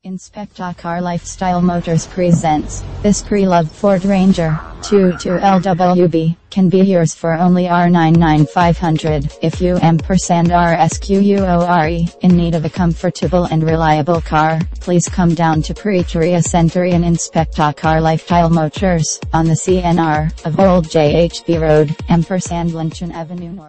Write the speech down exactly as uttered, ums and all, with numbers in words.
Inspecta Car Lifestyle Motors presents this pre-loved Ford Ranger two two L W B can be yours for only R ninety-nine thousand five hundred if you ampersand R S Q U O R E in need of a comfortable and reliable car. Please come down to Praetoria Center in Inspecta Car Lifestyle Motors on the C N R of Old J H B Road, ampersand Lynchon Avenue North.